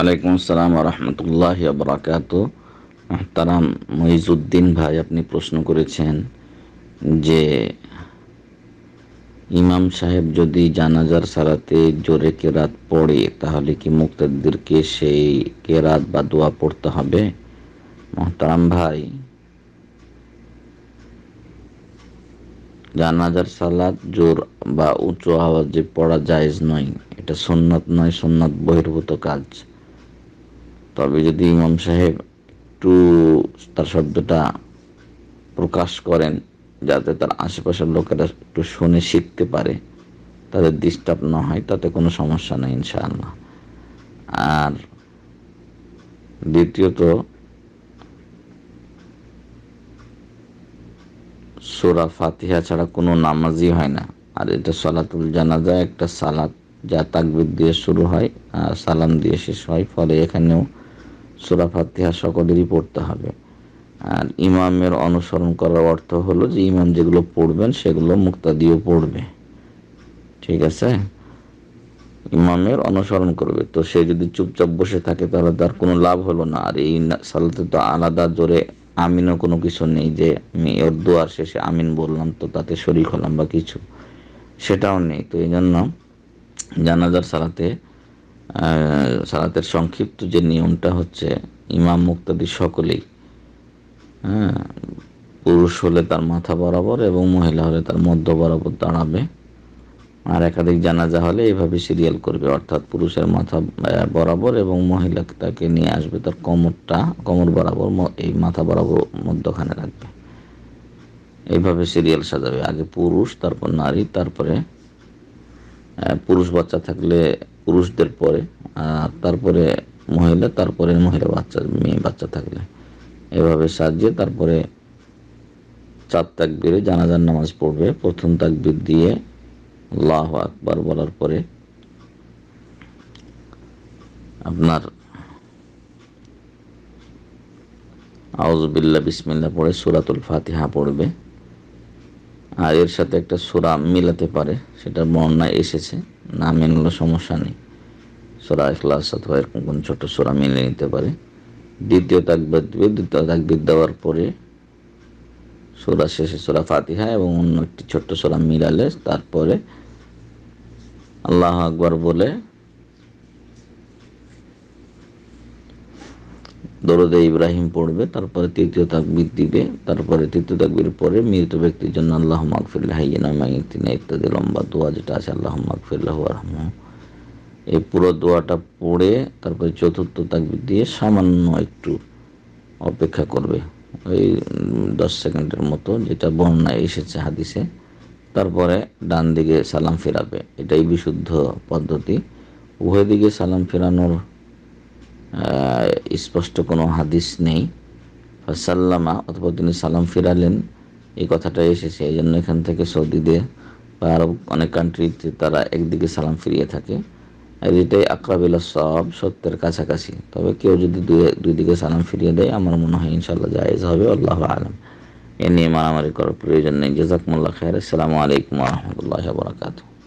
ওয়ালাইকুম আসসালাম ওয়া রাহমাতুল্লাহি ওয়া বারাকাতুহু। মুহতারাম মুইজউদ্দিন ভাই, আপনি প্রশ্ন করেছেন যে ইমাম সাহেব যদি জানাজার সালাতে জোরে কেরাত পড়ে তাহলে কি মুক্তাদিরকে সেই কেরাত বা দোয়া পড়তে হবে? মুহতারাম ভাই, জানাজার সালাত জোর বা উঁচু আওয়াজে পড়া জায়েজ নয়। এটা সুন্নাত নয়, সুন্নাত বহির্ভূত কাজ। তবে যদি ইমাম সাহেব একটু তার শব্দটা প্রকাশ করেন যাতে তার আশেপাশের লোকেরা একটু শুনে শিখতে পারে, তাদের ডিস্টার্ব না হয়, তাতে কোনো সমস্যা নেই ইনশাআল্লাহ। আর দ্বিতীয়ত, সূরা ফাতিহা ছাড়া কোনো নামাজই হয় না। আর এটা সালাতুল জানাজা, একটা সালাত যা তাকবীর দিয়ে শুরু হয় আর সালাম দিয়ে শেষ হয়, ফলে এখানেও সূরা ফাতিহা সকলেরই পড়তে হবে। আর ইমামের অনুসরণ করার অর্থ হলো যে ইমাম যেগুলো পড়বেন সেগুলো মুক্তাদিও পড়বে, ঠিক আছে? ইমামের অনুসরণ করবে। তো সে যদি চুপচাপ বসে থাকে তাহলে তার কোনো লাভ হলো না। আর এই সালাতে তো আলাদা জোরে আমিনও কোনো কিছু নেই যে আমি ওর দোয়ার শেষে আমিন বললাম তো তাতে শরীক হলাম বা কিছু, সেটাও নেই। তো এই জন্য জানাজার সালাতের সংক্ষিপ্ত যে নিয়মটা হচ্ছে, ইমাম মুক্তাদি সকলেই, হ্যাঁ, পুরুষ হলে তার মাথা বরাবর এবং মহিলা হলে তার মধ্য বরাবর দাঁড়াবে। আর একাধিক জানাজা হলে এইভাবে সিরিয়াল করবে, অর্থাৎ পুরুষের মাথা বরাবর এবং মহিলা তাকে নিয়ে আসবে তার কোমর বরাবর, এই মাথা বরাবর মধ্যখানে রাখবে। এইভাবে সিরিয়াল সাজাবে, আগে পুরুষ, তারপর নারী, তারপরে পুরুষ বাচ্চা থাকলে পুরুষদের পরে, আর তারপরে মহিলা, তারপরে মহিলা বাচ্চা, মেয়ে বাচ্চা থাকলে, এভাবে সাজিয়ে তারপরে 4 তাকবীরে জানাজার নামাজ পড়বে। প্রথম তাকবীর দিয়ে আল্লাহু আকবার বলার পরে আপনার আউযু বিল্লাহ বিসমিল্লাহ পড়ে সূরাতুল ফাতিহা পড়বে। আর এর সাথে একটা সূরা মিলাতে পারে, সেটা বর্ণনায় এসেছে, না মিললে সমস্যা নেই। সূরা ইখলাস অথবা এরকম কোন ছোট সূরা মিলে নিতে পারে। দ্বিতীয় তাকবীর দিবে, দ্বিতীয় তাকবীর দেওয়ার পরে সূরা শেষে সূরা ফাতিহা এবং অন্য একটি ছোট্ট সূরা মিলালে তারপরে আল্লাহু আকবার বলে দরুদে ইব্রাহিম পড়বে। তারপরে তৃতীয় তাকবীর দিবে। তারপরে তৃতীয় তাকবীর পরে মৃত ব্যক্তির জন্য আল্লাহুম্মা আগফির লিহাইয়িনা মাইয়িতিনা ইত্যাদি লম্বা দোয়া যেটা আছে, আল্লাহুম্মা আগফির লাহু ওয়ারহামহু, এই পুরো দোয়াটা পড়ে তারপরে চতুর্থ তাকবীর দিয়ে সামান্য একটু অপেক্ষা করবে, ওই 10 সেকেন্ডের মতো, যেটা বর্ণনায় এসেছে হাদিসে। তারপরে ডান দিকে সালাম ফেরাবে। এটাই বিশুদ্ধ পদ্ধতি। উভয় দিকে সালাম ফেরানোর স্পষ্ট কোনো হাদিস নেই। ফাসাল্লামা অথবা তিনি সালাম ফিরালেন, এই কথাটা এসেছে। এই জন্য এখান থেকে সৌদিতে বা আরব অনেক কান্ট্রিতে তারা একদিকে সালাম ফিরিয়ে থাকে, আর এটাই আকরাবিল সওয়াব, সত্যের কাছাকাছি। তবে কেউ যদি দুই দিকে সালাম ফিরিয়ে দেয়, আমার মনে হয় ইনশাআল্লাহ জায়েজ হবে। আল্লাহু আলাম। এ নিয়ে মারামারি করার প্রয়োজন নেই। জাযাকুমুল্লাহ খাইর। আসসালামু আলাইকুম ওয়া রাহমাতুল্লাহি ওয়া বারাকাতুহু।